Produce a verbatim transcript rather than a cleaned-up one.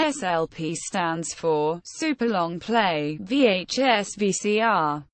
S L P stands for Super Long Play, V H S V C R.